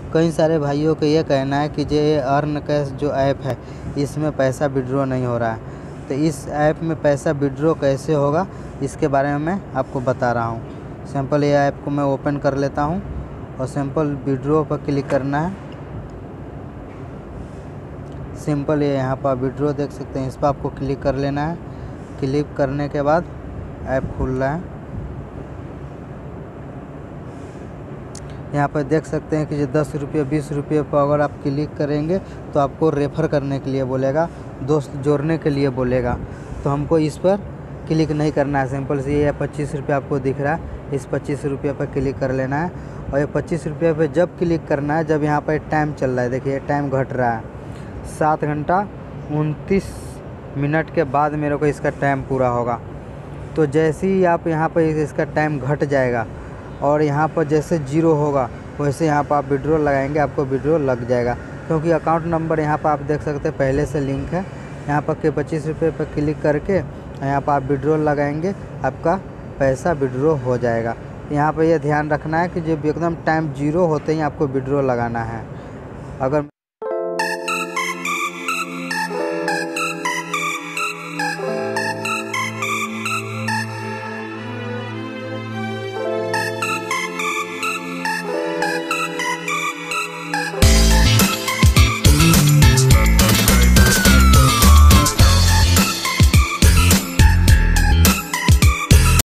कई सारे भाइयों का ये कहना है कि ये अर्न कैश जो ऐप है इसमें पैसा विड्रॉ नहीं हो रहा है। तो इस ऐप में पैसा विड्रॉ कैसे होगा इसके बारे में मैं आपको बता रहा हूँ। सिंपल ये ऐप को मैं ओपन कर लेता हूँ और सिंपल विड्रॉ पर क्लिक करना है। सिंपल ये यहाँ पर विड्रॉ देख सकते हैं, इस पर आपको क्लिक कर लेना है। क्लिक करने के बाद ऐप खुल रहा है। यहाँ पर देख सकते हैं कि जो 10 रुपये 20 रुपये पर अगर आप क्लिक करेंगे तो आपको रेफ़र करने के लिए बोलेगा, दोस्त जोड़ने के लिए बोलेगा। तो हमको इस पर क्लिक नहीं करना है। सिंपल से ये 25 रुपये आपको दिख रहा है, इस 25 रुपये पर क्लिक कर लेना है। और ये 25 रुपये पर जब क्लिक करना है जब यहाँ पर टाइम चल रहा है, देखिए टाइम घट रहा है। 7 घंटा 29 मिनट के बाद मेरे को इसका टाइम पूरा होगा। तो जैसे ही आप यहाँ पर इसका टाइम घट जाएगा और यहाँ पर जैसे 0 होगा वैसे यहाँ पर आप विड्रॉ लगाएंगे, आपको विड्रॉ लग जाएगा। क्योंकि अकाउंट नंबर यहाँ पर आप देख सकते हैं पहले से लिंक है। यहाँ पर के 25 रुपये पर क्लिक करके यहाँ पर आप विड्रॉ लगाएंगे, आपका पैसा विड्रॉ हो जाएगा। यहाँ पर यह ध्यान रखना है कि जब एकदम टाइम 0 होते ही आपको विड्रॉ लगाना है। अगर